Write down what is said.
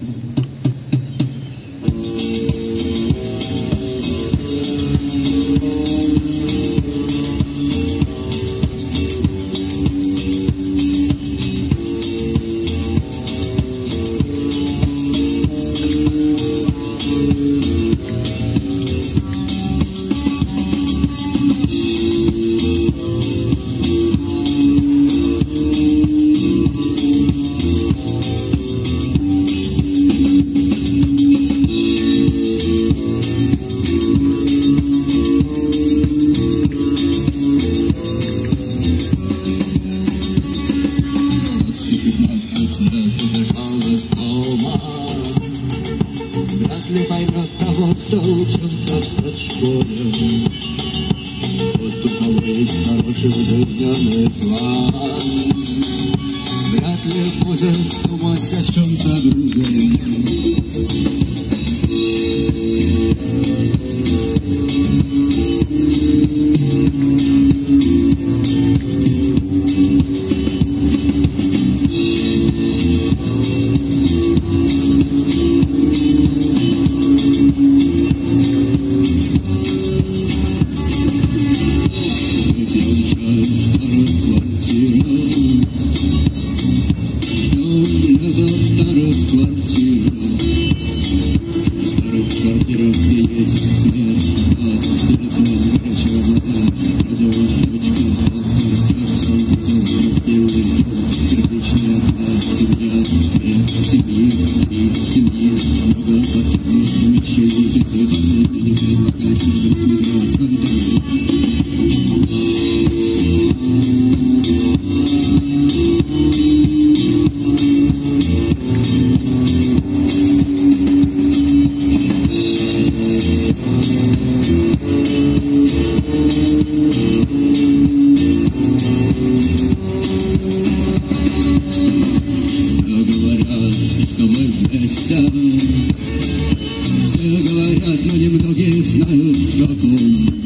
Вряд ли поймет того, кто учился в спецшколе. Вот у кого есть хороший жизненный план, вряд ли будет думать о чем-то другом. Где есть свет, телефон горячего огня, радиоочка, солнце, распевает, кирпичная семья, семьи, много подсадных помещений, теплый последний не предлагает людям смигрировать с фонтанами. Все говорят, но немногие знают, как он.